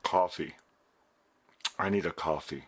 Coffee. I need a coffee.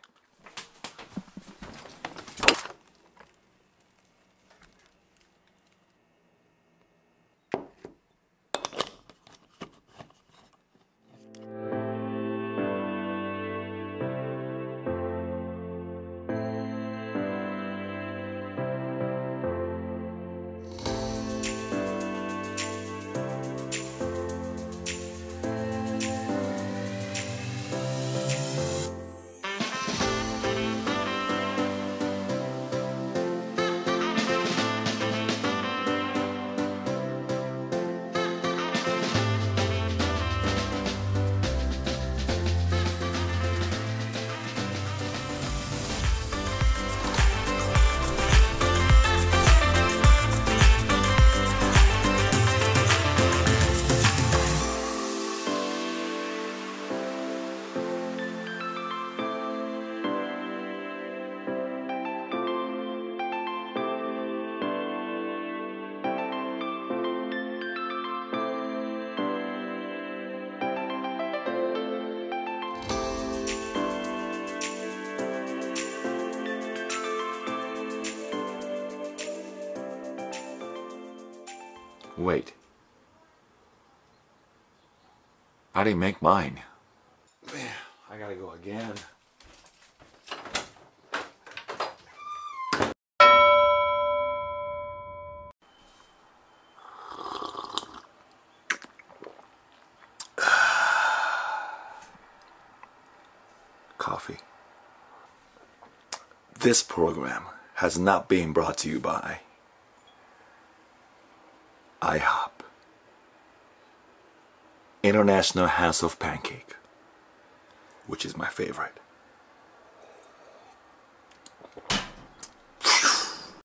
Wait. I didn't make mine. I gotta go again. Coffee. This program has not been brought to you by IHOP, International House of Pancake, which is my favorite.